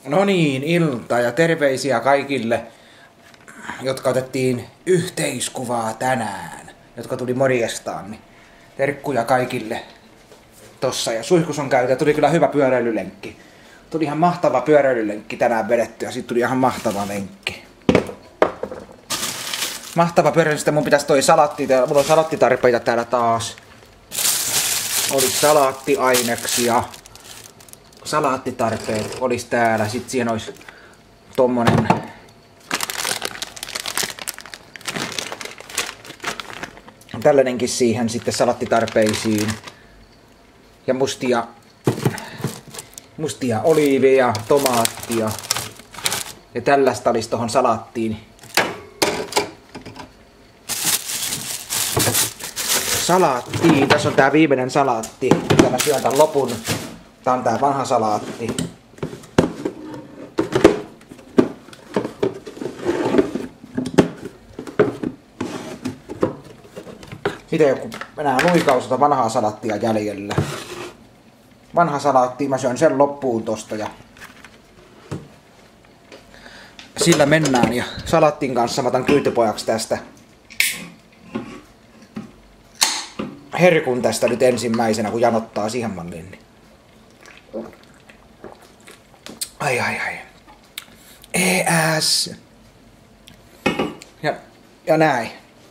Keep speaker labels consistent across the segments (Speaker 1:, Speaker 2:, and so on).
Speaker 1: No niin, ilta ja terveisiä kaikille, jotka otettiin yhteiskuvaa tänään, jotka tuli morjestaan. Niin terkkuja kaikille tossa. Ja suihkus on käyty ja tuli kyllä hyvä pyöräilylenkki. Tuli ihan mahtava pyöräilylenkki tänään vedetty ja siitä tuli ihan mahtava lenkki. Mahtava pyöräily, sitten mun pitäisi toi salatti, mulla on salattitarpeita täällä taas. Olis salaattiaineksia. Salaattitarpeet olis täällä, sit siihen olis tommonen tällainenkin siihen sitten salattitarpeisiin. Ja mustia oliiveja, tomaattia. Ja tällaista olis tohon salaattiin. Salaattiin, tässä on tää viimeinen salaatti, mitä mä syön tän lopun. Tää on tää vanha salaatti. Miten joku enää nuikausota vanhaa salaattia jäljellä. Vanha salaatti, mä syön sen loppuun tosta ja sillä mennään. Ja salaattin kanssa mä otan kyytipojaksi tästä herkun tästä nyt ensimmäisenä, kun janottaa siihen malliin. Ai. ES. Ja näin.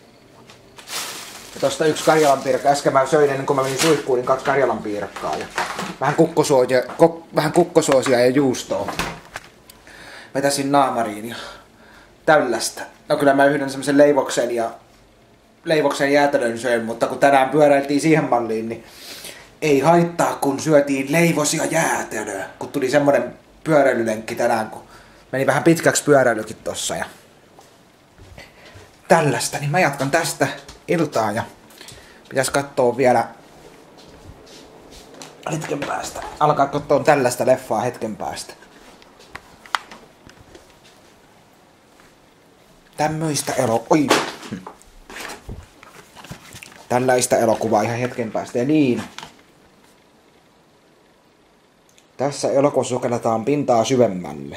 Speaker 1: Ja tosta yksi karjalanpiirakka. Äsken mä söin ennen kuin mä menin suihkuun, niin 2 karjalanpiirakkaa. Ja vähän kukkosoosia ja juustoa. Vetäsin naamariin ja tällaista. No kyllä mä yhden semmosen leivoksen jäätelön söin, mutta kun tänään pyöräiltiin siihen malliin, niin ei haittaa, kun syötiin leivosia jäätelöä. Kun tuli semmonen pyöräilylenkki tänään, kun meni vähän pitkäksi pyöräilykin tossa. Ja tällaista, niin mä jatkan tästä iltaa ja pitäis kattoo vielä hetken päästä. Alkaa katsoa tällaista leffaa hetken päästä. Tällaista elokuvaa ihan hetken päästä. Ja niin. Tässä elokuvassa sukelletaan pintaa syvemmälle.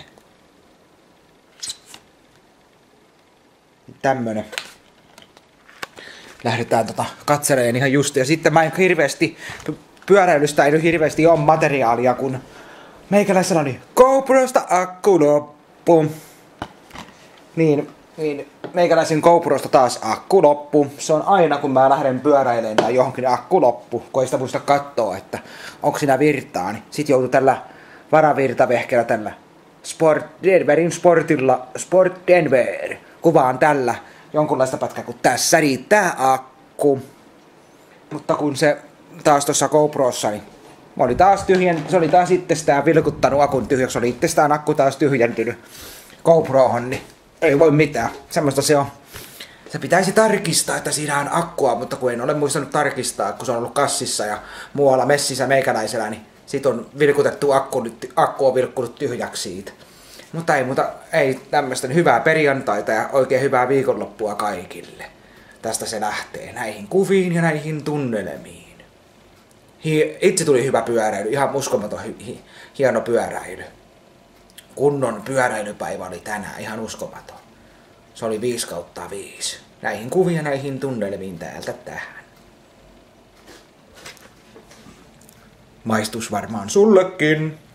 Speaker 1: Tämmönen. Lähdetään katseleen ihan just. Ja sitten mä en hirveästi, pyöräilystä ei nyt hirveästi ole materiaalia, kun meikäläisellä oli GoProsta akku loppu. Niin meikäläisen GoProsta taas akku loppu. Se on aina kun mä lähden pyöräilemään tai johonkin akku loppu, kun ei sitä muista katsoa, että onko siinä virtaa. Niin sit joutuu tällä varavirtavehkeellä tällä Denverin Sport Denver kuvaan tällä jonkunlaista pätkää, kun tässä riittää akku. Mutta kun se taas tuossa GoProssa, niin se oli taas itsestään vilkuttanut akun tyhjäksi, oli itsestään akku taas tyhjentynyt GoProhon, niin ei voi mitään. Semmoista se on. Se pitäisi tarkistaa, että siinä on akkua, mutta kun en ole muistanut tarkistaa, kun se on ollut kassissa ja muualla messissä meikäläisellä, niin sit on vilkutettu akku on vilkkunut tyhjäksi siitä. Mutta ei tämmöistä, niin hyvää perjantaita ja oikein hyvää viikonloppua kaikille. Tästä se lähtee näihin kuviin ja näihin tunnelmiin. Itse tuli hyvä pyöräily, ihan uskomaton hieno pyöräily. Kunnon pyöräilypäivä oli tänään, ihan uskomaton. Se oli 5/5. Näihin kuviin ja näihin tunnelmiin täältä tähän. Maistus varmaan sullekin.